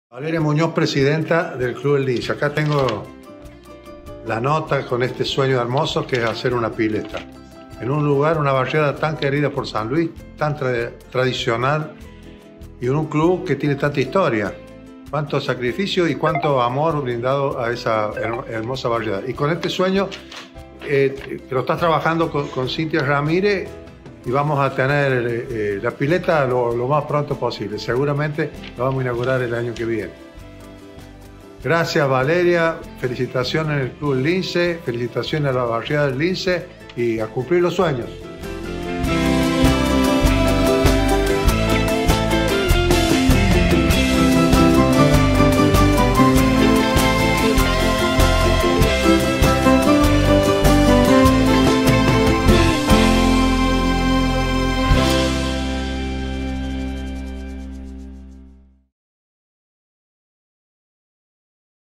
Valeria Muñoz, presidenta del Club El Lince. Acá tengo la nota con este sueño hermoso que es hacer una pileta. En un lugar, una barriada tan querida por San Luis, tan tradicional, y en un club que tiene tanta historia. Cuánto sacrificio y cuánto amor brindado a esa hermosa barriada. Y con este sueño, lo estás trabajando con Cintia Ramírez, y vamos a tener la pileta lo más pronto posible. Seguramente lo vamos a inaugurar el año que viene. Gracias, Valeria. Felicitaciones al Club El Lince, felicitaciones a la barriada del Lince y a cumplir los sueños.